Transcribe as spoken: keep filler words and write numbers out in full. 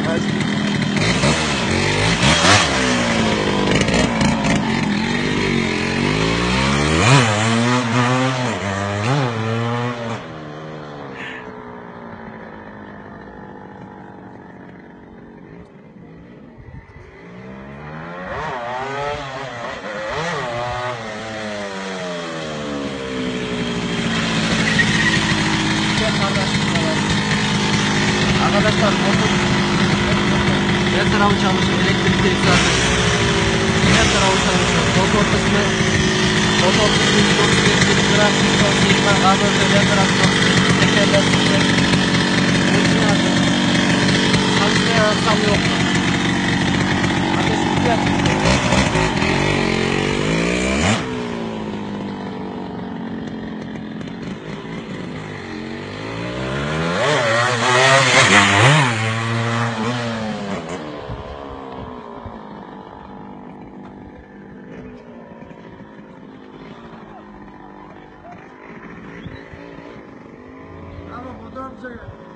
Arkadaşlar motor her tarafı çalışıyor, elektrik tesisatı her tarafı çalışıyor. Motor kısmı motor kısmı yüz otuz beş lira, yüz otuz beş lira, karbüratör her tarafı çalışıyor. Tekerler tutuyor. Hepsini alıyor. Çalışmaya tam yok. Ateş tutuyor. Ama fotoğraf çekelim.